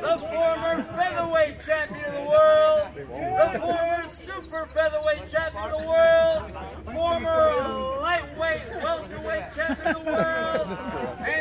the former featherweight champion of the world, the former super featherweight champion of the world, former lightweight welterweight champion of the world,